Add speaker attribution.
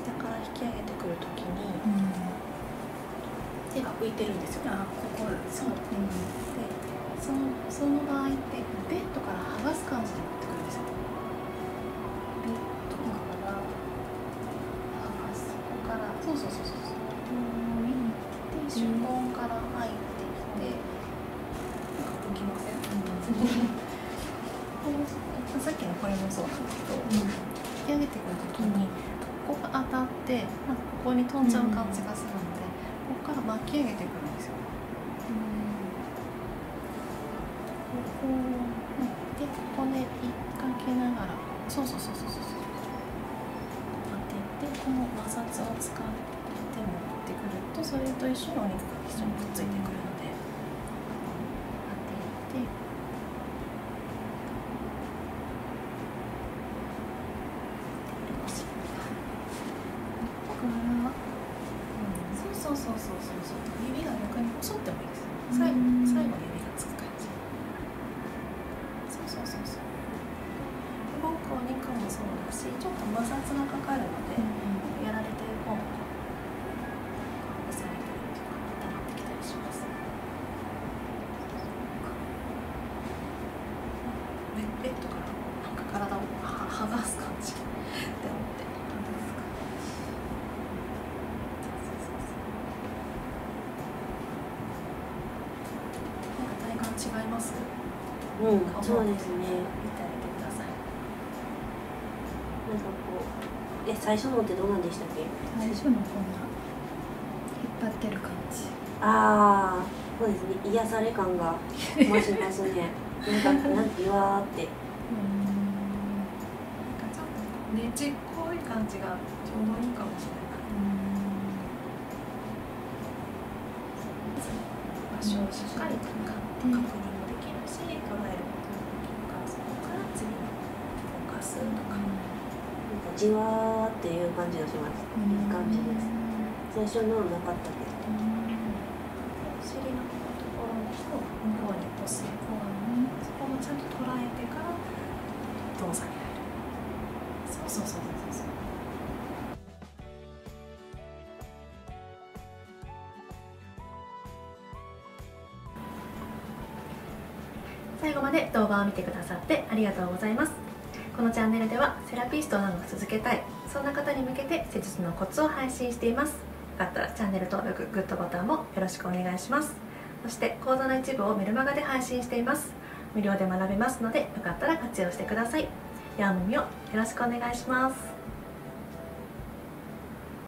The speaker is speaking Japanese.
Speaker 1: 下から引き上げてくるときに、手が浮いてるんですよ。
Speaker 2: あ、ここ
Speaker 1: そう、でその場合ってベッドから剥がす感じで持ってくるんですよ。ベッドから剥がす、ここからそうで手根から入ってきて、なんか浮きません？さっきのこれもそうなんですけど、引き上げてくるときにここが当たってなんかここに飛んじゃう感じがするので、ここから巻き上げてくるんですよ。で、ここで引っ掛けながら、そう当てて、この摩擦を使って持ってくると、それと一緒にお肉が一緒にくっついてくるので、当てて、指が逆に細ってもいいです。最後指がつく感じ。動くお肉もそうだし、ちょっと摩擦がかかるので、やられてる方も押されたりとか溜まってきたりします。ベッドからなんか体を剥がす感じって思って違います？
Speaker 3: そうですね。
Speaker 1: 見てあげてください。
Speaker 3: なんかこう、最初のってどうなんでしたっけ？
Speaker 2: 最初のこんな引っ張ってる感じ。
Speaker 3: ああ、そうですね。癒され感が増しますね。なんかいわーって。
Speaker 1: なんかちょっとねちっこい感じがちょうどいいかもしれない。場所をしっかりと確認もできるし、捉えることもできるから、そこから次にフォーカスとか。
Speaker 3: なんかじわーっていう感じがします。いい感じです。最初のなかったけど。
Speaker 1: お尻のところと向こうに押す、そこもちゃんと捉えてから動作に入る。そう。最後まで動画を見てくださってありがとうございます。このチャンネルではセラピストを長く続けたい、そんな方に向けて施術のコツを配信しています。よかったらチャンネル登録、グッドボタンもよろしくお願いします。そして講座の一部をメルマガで配信しています。無料で学べますので、よかったら活用してください。では耳をよろしくお願いします。